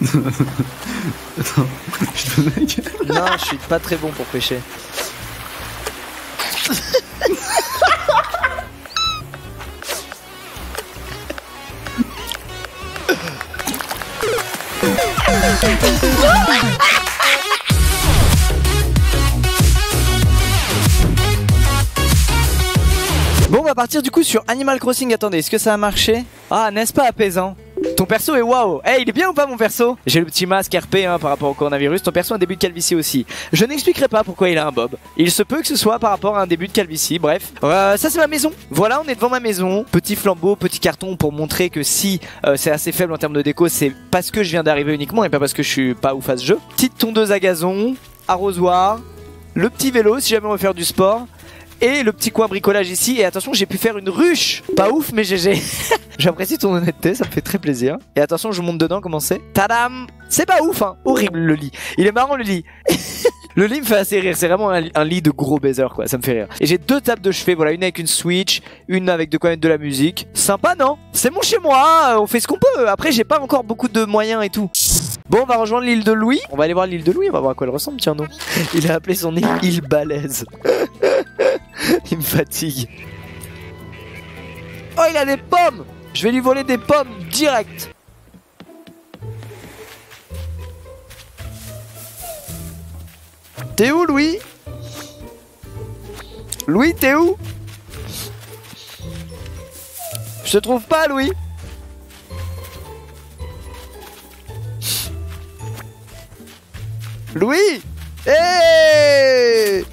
Attends, je te mec. Non, je suis pas très bon pour pêcher. Bon, on va partir du coup sur Animal Crossing. Attendez, est-ce que ça a marché? Ah, n'est-ce pas apaisant? Ton perso est waouh. Hey, il est bien ou pas mon perso? J'ai le petit masque RP hein, par rapport au coronavirus. Ton perso a un début de calvitie aussi. Je n'expliquerai pas pourquoi il a un bob. Il se peut que ce soit par rapport à un début de calvitie. Bref, ça c'est ma maison. Voilà, on est devant ma maison. Petit flambeau, petit carton pour montrer que si c'est assez faible en termes de déco, c'est parce que je viens d'arriver uniquement et pas parce que je suis pas ouf à ce jeu. Petite tondeuse à gazon, arrosoir, le petit vélo si jamais on veut faire du sport. Et le petit coin bricolage ici. Et attention, j'ai pu faire une ruche. Pas ouf, mais GG. J'apprécie ton honnêteté, ça me fait très plaisir. Et attention, je monte dedans, comment c'est? Tadam! C'est pas ouf, hein. Horrible le lit. Il est marrant le lit. Le lit me fait assez rire. C'est vraiment un lit de gros baiser, quoi. Ça me fait rire. Et j'ai deux tables de chevet. Voilà, une avec une Switch, une avec de quoi mettre de la musique. Sympa, non? C'est mon chez moi. On fait ce qu'on peut. Après, j'ai pas encore beaucoup de moyens et tout. Bon, on va rejoindre l'île de Louis. On va aller voir l'île de Louis. On va voir à quoi elle ressemble. Tiens, non. Il a appelé son île Balèze. Il me fatigue. Oh, il a des pommes. Je vais lui voler des pommes direct. T'es où, Louis? Louis, t'es où? Je te trouve pas, Louis. Louis. Hey.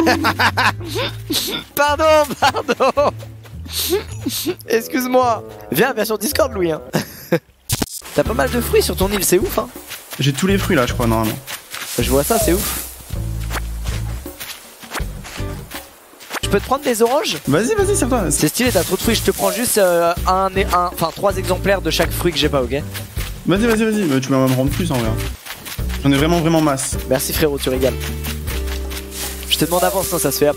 Pardon. Excuse-moi. Viens sur Discord, Louis. Hein. T'as pas mal de fruits sur ton île, c'est ouf. Hein. J'ai tous les fruits là, je crois, normalement. Je vois ça, c'est ouf. Je peux te prendre des oranges? Vas-y, serre-toi. C'est stylé, t'as trop de fruits. Je te prends juste enfin 3 exemplaires de chaque fruit que j'ai pas, ok? Vas-y. Tu vas me rendre plus en vrai. J'en ai vraiment masse. Merci frérot, tu régales. Je te demande avant, sinon ça se fait hop.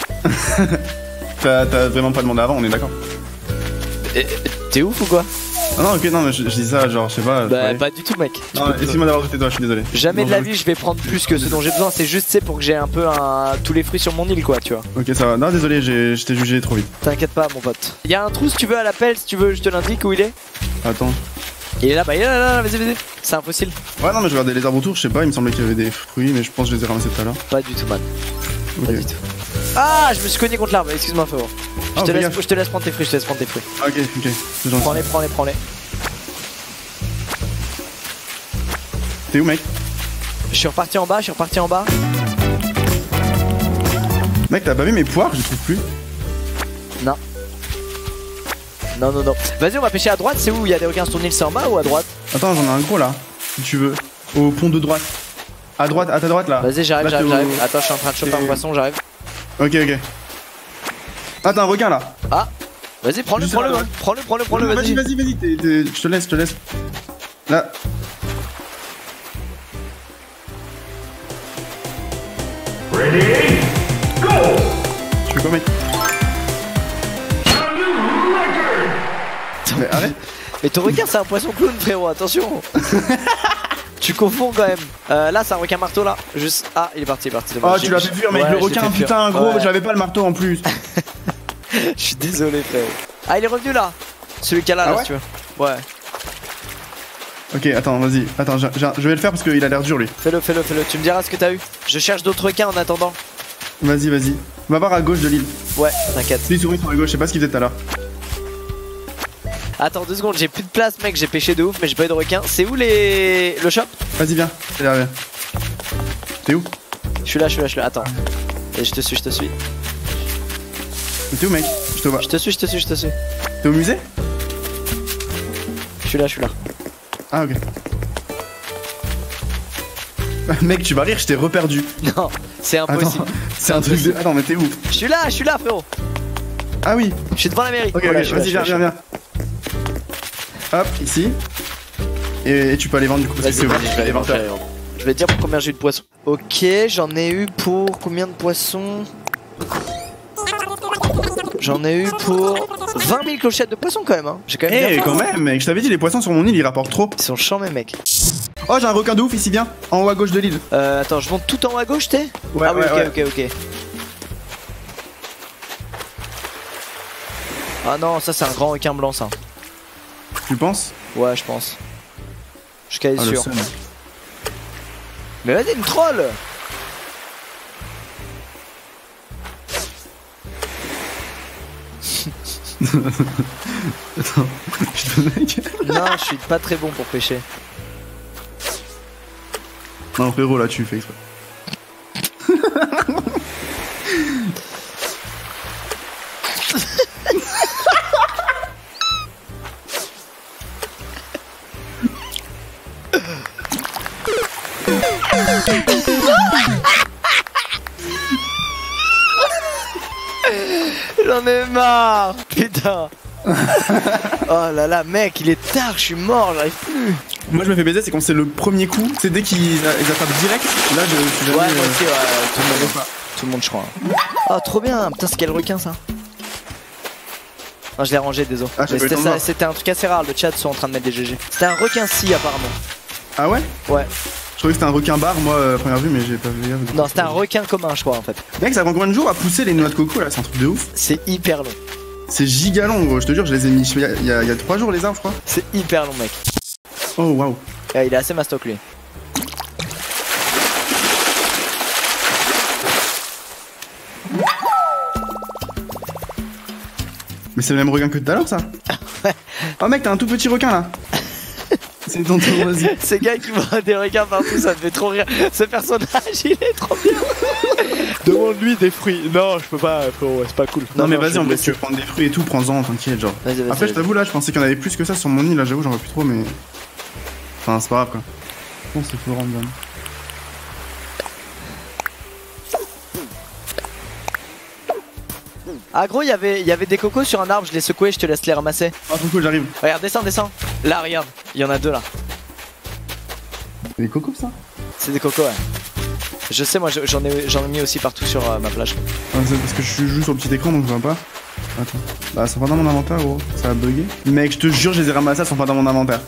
T'as vraiment pas demandé avant, on est d'accord. T'es ouf ou quoi? Ah non, ok, non, mais je dis ça, genre, je sais pas. Bah, pas du tout, mec. Non, excuse-moi d'avoir jeté toi, je suis désolé. Jamais de la vie, je vais prendre plus que ce dont j'ai besoin. C'est juste, c'est pour que j'ai un peu tous les fruits sur mon île, quoi, tu vois. Ok, ça va. Non, désolé, je t'ai jugé trop vite. T'inquiète pas, mon pote. Y'a un trou si tu veux à l'appel, si tu veux, je te l'indique où il est. Attends. Il est là, vas-y. C'est un fossile. Ouais, non, mais je regardais les arbres autour, je sais pas, il me semblait qu'il y avait des fruits, mais je pense que je les ai ramassés tout à l'heure. Pas du tout, man. Okay. Pas du tout. Ah, je me suis cogné contre l'arbre, excuse-moi, frérot. Je te laisse prendre tes fruits, Ok. Prends-les. T'es où, mec? Je suis reparti en bas. Mec, t'as pas vu mes poires? Je les trouve plus. Non. Vas-y, on va pêcher à droite. C'est où il y a des requins sur ton île? C'est en bas ou à droite? Attends, j'en ai un gros là, si tu veux. Au pont de droite. À ta droite là. Vas-y, j'arrive. Attends, je suis en train de choper un poisson, j'arrive. Ok. Ah, t'as un requin là. Ah, vas-y, prends-le, vas-y. Vas-y, je te laisse. Là. Ready, go! Je fais quoi, mec? Mais arrête. Mais ton requin, c'est un poisson clown, frérot, attention. Tu confonds quand même. Là, c'est un requin marteau là. Juste. Ah, il est parti. Oh, tu l'as fait fuir, mec. Le requin, putain, gros, j'avais pas le marteau en plus. Je suis désolé, frérot. Ah, il est revenu là. Celui qui a là, ouais, si tu veux. Ouais. Ok, attends, vas-y. Attends, je vais le faire parce qu'il a l'air dur lui. Fais-le. Tu me diras ce que t'as eu. Je cherche d'autres requins en attendant. Vas-y. On va voir à gauche de l'île. Ouais, t'inquiète. Les souris sont à gauche, je sais pas ce qu'ils faisaient tout à l'heure. Attends 2 secondes, j'ai plus de place, mec. J'ai pêché de ouf, mais j'ai pas eu de requin. C'est où le shop? Vas-y, viens. Derrière. T'es où? Je suis là. Attends. Et je te suis. T'es où, mec? Je te vois. Je te suis. T'es au musée? Je suis là. Ah, ok. Mec, tu vas rire, je t'ai reperdu. Non, c'est impossible. C'est un truc de. Attends, mais t'es où? Je suis là, frérot. Ah oui. Je suis devant la mairie. Ok, voilà, vas-y, viens. Hop, ici. Et tu peux aller vendre du coup. Vas-y, je vais aller vendre. Je vais te dire pour combien j'ai eu de poissons. Ok, j'en ai eu pour combien de poissons? J'en ai eu pour 20 000 clochettes de poissons quand même, hein. J'ai quand même bien fait. Quand même, mec, je t'avais dit les poissons sur mon île ils rapportent trop. Ils sont chiants mes mecs. Oh, j'ai un requin de ouf ici, viens. En haut à gauche de l'île. Attends, je monte tout en haut à gauche, t'es? Ouais, ah oui, ouais, ok, ouais. ok, ok. Ah non, ça c'est un grand requin blanc, ça. Tu penses? Ouais, je pense. Je suis quasi Ah, le sûr. seum. Mais vas-y, une troll. Attends, je te mec. Non, je suis pas très bon pour pêcher. Non, frérot, là, tu fais exprès. J'en ai marre. Putain. Oh là là, mec, il est tard, je suis mort, j'arrive plus. Moi, je me fais baiser, c'est quand c'est le premier coup. C'est dès qu'ils attrapent direct. Là, je suis jamais. Ouais, moi aussi, ouais, tout le monde, je crois. Oh, trop bien. Putain, c'est quel requin ça? Non, je l'ai rangé, désolé. Ah, Mais c'était un truc assez rare, le chat sont en train de mettre des GG. C'était un requin-ci apparemment. Ah ouais? Ouais. Je trouvais que c'était un requin bar, moi, à première vue, mais j'ai pas vu. Non, c'était un requin commun, je crois en fait. Mec, ça prend combien de jours à pousser les noix de coco là? C'est un truc de ouf. C'est hyper long. C'est giga long, gros. Je te jure, je les ai mis il y a 3 jours les arbres, je crois. C'est hyper long, mec. Oh waouh. Et il est assez mastoc lui. Mais c'est le même requin que tout à l'heure, ça? Oh mec, t'as un tout petit requin là. C'est tonton, vas-y. Ces gars qui voient des requins partout, ça me fait trop rire. Ce personnage, il est trop bien. Demande-lui des fruits. Non, je peux pas, frérot, c'est pas cool. Non, mais vas-y, en vrai, si tu veux prendre des fruits et tout, prends-en, t'inquiète, genre. Vas-y, Après, je t'avoue, là, je pensais qu'il y en avait plus que ça sur mon île, là, j'avoue, j'en vois plus trop, mais. Enfin, c'est pas grave, quoi. Bon, c'est faux random. Ah gros, il y avait des cocos sur un arbre, je l'ai secoué, je te laisse les ramasser. Ah, trop cool, j'arrive. Regarde, descends, descends. Là, regarde, il y en a deux là. C'est des cocos, ça? C'est des cocos, ouais. Je sais, moi j'en ai mis aussi partout sur ma plage. Ah, c'est parce que je joue sur le petit écran, donc je vois pas. Attends. Bah, elles sont pas dans mon inventaire, gros. Ça a bugué. Mec, je te jure, je les ai ramassées, elles sont pas dans mon inventaire.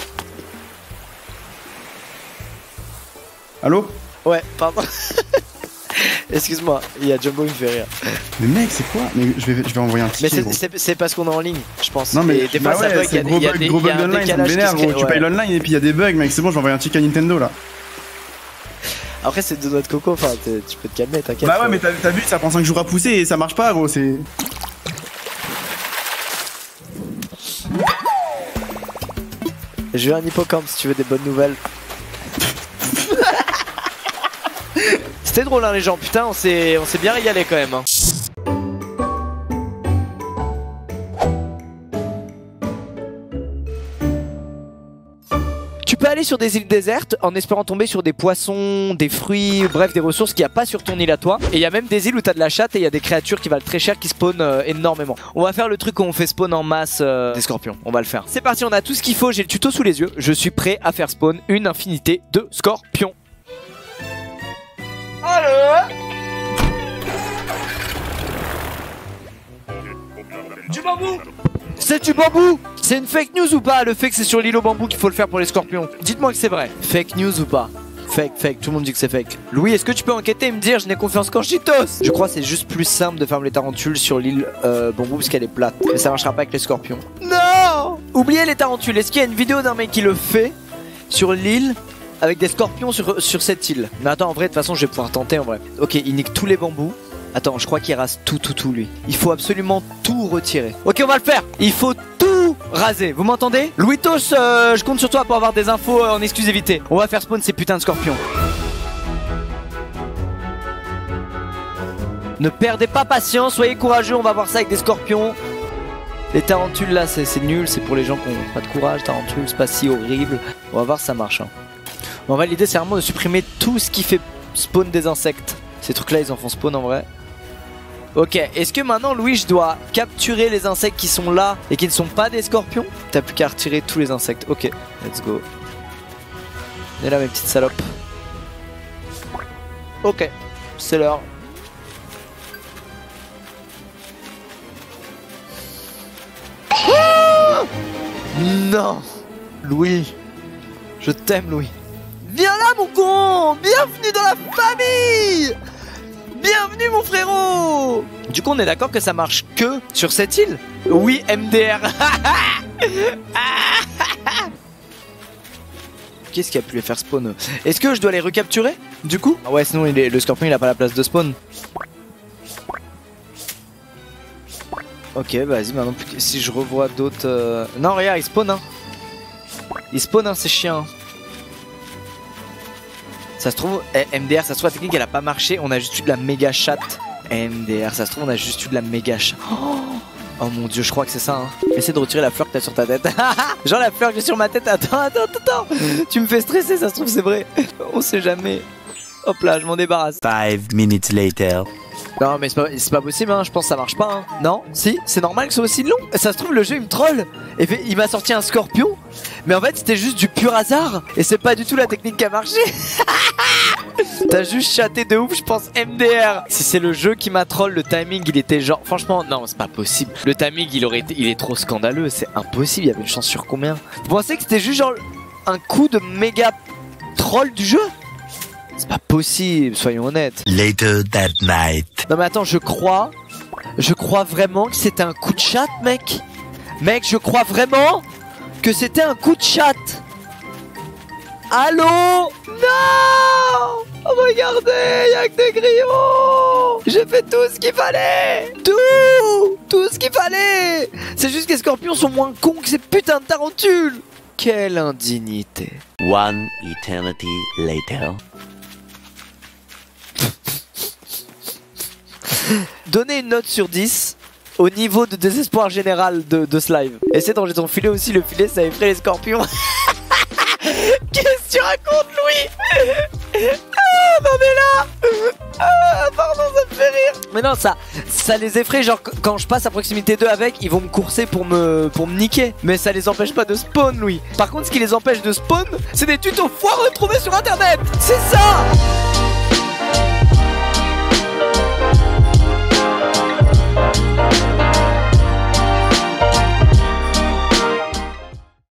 Allô? Ouais, pardon. Excuse-moi, il y a Jumbo qui me fait rire. Mais mec, c'est quoi? Mais je vais envoyer un Mais ticket, gros. c'est parce qu'on est en ligne, je pense. Non mais et des fois ça bug, il y a des gros bug online, ça me décalage qui vénère, se gros. crée, Tu payes l'online et puis il y a des bugs, mec. C'est bon, je vais envoyer un ticket à Nintendo là. Après c'est deux noix de coco, enfin tu peux te calmer, t'inquiète. Bah ouais, mais t'as vu, ça prend 5 jours à pousser et ça marche pas, gros. C'est. J'ai eu un hippocampe si tu veux des bonnes nouvelles. C'était drôle hein les gens, putain on s'est bien régalé quand même hein. Tu peux aller sur des îles désertes en espérant tomber sur des poissons, des fruits, bref des ressources qu'il n'y a pas sur ton île à toi. Et il y a même des îles où t'as de la chatte et il y a des créatures qui valent très cher qui spawnent énormément. On va faire le truc où on fait spawn en masse des scorpions, on va le faire. C'est parti, on a tout ce qu'il faut, j'ai le tuto sous les yeux. Je suis prêt à faire spawn une infinité de scorpions. Allô? Du bambou! C'est du bambou! C'est une fake news ou pas? Le fait que c'est sur l'île au bambou qu'il faut le faire pour les scorpions. Dites-moi que c'est vrai. Fake news ou pas? Fake, tout le monde dit que c'est fake. Louis, est-ce que tu peux enquêter et me dire je n'ai confiance qu'en Cheetos? Je crois que c'est juste plus simple de fermer les tarentules sur l'île bambou parce qu'elle est plate. Mais ça marchera pas avec les scorpions. Non! Oubliez les tarentules. Est-ce qu'il y a une vidéo d'un mec qui le fait sur l'île avec des scorpions sur cette île? Mais attends, en vrai, de toute façon, je vais pouvoir tenter en vrai. Ok, il nique tous les bambous. Attends, je crois qu'il rase tout lui. Il faut absolument tout retirer. Ok, on va le faire. Il faut tout raser. Vous m'entendez? Louitos, je compte sur toi pour avoir des infos en exclusivité. On va faire spawn ces putains de scorpions. Ne perdez pas patience, soyez courageux, on va voir ça avec des scorpions. Les tarentules là, c'est nul, c'est pour les gens qui n'ont pas de courage. Tarentules, c'est pas si horrible. On va voir si ça marche. Hein. En vrai, l'idée c'est vraiment de supprimer tout ce qui fait spawn des insectes. Ces trucs là, ils en font spawn en vrai. Ok, est-ce que maintenant Louis je dois capturer les insectes qui sont là et qui ne sont pas des scorpions? T'as plus qu'à retirer tous les insectes. Ok, let's go. Et là mes petites salopes. Ok, c'est l'heure. Non, Louis, je t'aime Louis. Viens là mon con. Bienvenue dans la famille. Bienvenue mon frérot. Du coup on est d'accord que ça marche que sur cette île? Oui MDR. Qu'est-ce qui a pu les faire spawn? Est-ce que je dois les recapturer du coup? Ah ouais sinon le scorpion il a pas la place de spawn. Ok vas-y maintenant si je revois d'autres... Non regarde il spawn hein. Il spawn hein c'est chiant. Ça se trouve, MDR, ça se trouve la technique elle a pas marché, on a juste eu de la méga chatte. MDR, ça se trouve on a juste eu de la méga chatte. Oh mon dieu, je crois que c'est ça. Hein. Essaie de retirer la fleur que t'as sur ta tête. Genre la fleur que j'ai sur ma tête. Attends. Tu me fais stresser, ça se trouve c'est vrai. On sait jamais. Hop là, je m'en débarrasse. 5 minutes later. Non mais c'est pas possible hein, je pense que ça marche pas hein. Non? Si? C'est normal que ce soit aussi long? Ça se trouve le jeu il me troll. Et il m'a sorti un scorpion. Mais en fait c'était juste du pur hasard. Et c'est pas du tout la technique qui a marché. T'as juste chaté de ouf je pense MDR. Si c'est le jeu qui m'a troll, le timing il était genre... Franchement non c'est pas possible. Le timing il est trop scandaleux. C'est impossible, il y avait une chance sur combien? Vous pensez que c'était juste genre un coup de méga troll du jeu? C'est pas possible, soyons honnêtes. Later that night. Non mais attends, je crois vraiment que c'était un coup de chat, mec. Mec, je crois vraiment que c'était un coup de chat. Allô? Non! Regardez, y'a que des grillons. J'ai fait tout ce qu'il fallait. Tout ce qu'il fallait. C'est juste que les scorpions sont moins cons que ces putains de tarentules. Quelle indignité. One eternity later. Donnez une note sur 10 au niveau de désespoir général de ce live. Essaie d'enlever ton filet aussi, le filet ça effraie les scorpions. Qu'est-ce que tu racontes Louis? Ah non mais là pardon ça me fait rire. Mais non ça les effraie, genre quand je passe à proximité d'eux avec, ils vont me courser pour me niquer. Mais ça les empêche pas de spawn Louis. Par contre ce qui les empêche de spawn, c'est des tutos foireux trouvés sur internet. C'est ça.